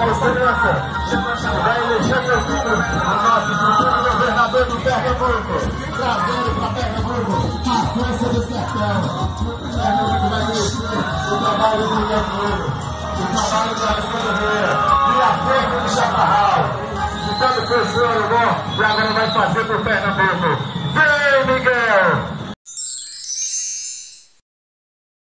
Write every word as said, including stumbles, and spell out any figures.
Excelência da Alexandre Filho, o nosso futuro governador de Pernambuco, trazendo para Pernambuco a força do sertão. Pernambuco vai conhecer o trabalho do Guilherme, o trabalho da Alexandre e a força do Chaparral. Então, professor, bom, e agora vai fazer para o Pernambuco. Vem, Miguel!